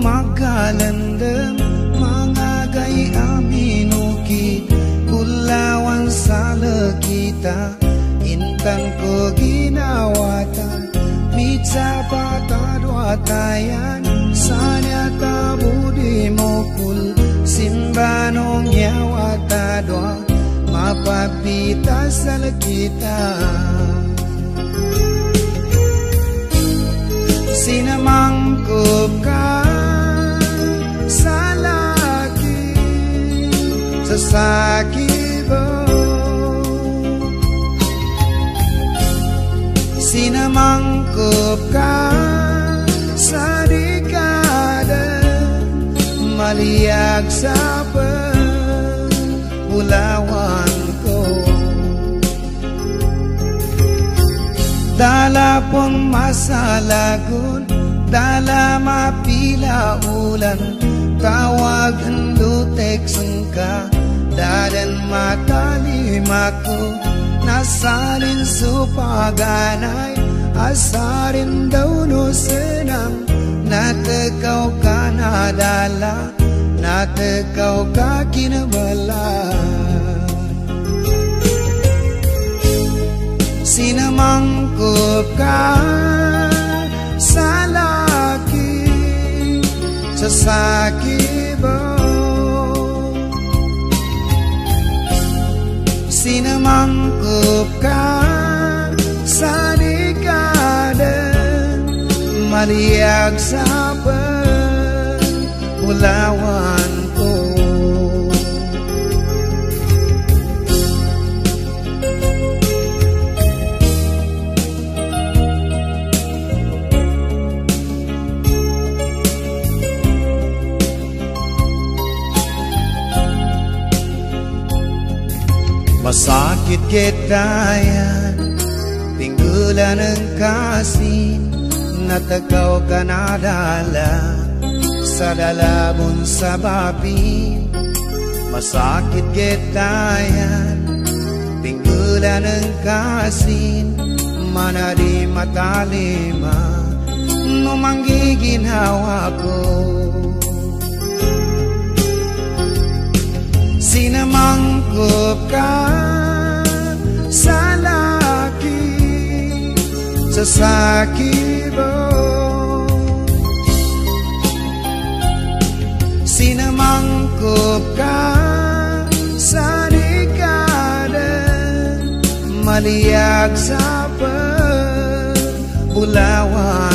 magalandam mga gayami nukit kulawan sa kita intan ko ginawatan mitsa patadwatayan sanya tabudi mokul simbanong nyawatadwa mapapita sa kita sinamangkop ka sa laki sa sakibo sinamangkop ka sa dekada maliyag sa pulawan ko dala pong masalagun dala mapila ulan tawag handutek sengka dadan matalimaku nasalin supaganay asarin daw no senang natekaw ka nadala natekaw ka kinabala sinamangkop ka sa laki sa sakibo sinamangkop ka sa dekada maliyag sa pulawan ko masakit kitayan tinggulan ng kasih natagaw ka nadala sa dalabon sa bapi masakit kitayan tinggulan ng kasih manari matalima numanggiginawa ko sinamangkop ka sa laki sa sakibo sinamangkop ka sa dekada maliyag sa pulawan